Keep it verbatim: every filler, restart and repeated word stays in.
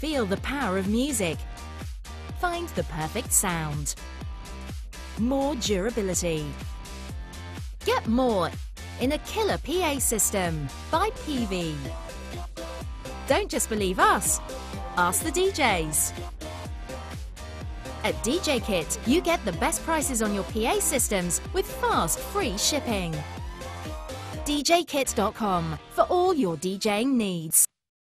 feel the power of music. Find the perfect sound. More durability. Get more in a killer P A system by Peavey. Don't just believe us, ask the D Js. At D J Kit, you get the best prices on your P A systems with fast, free shipping. d j kit dot com for all your DJing needs.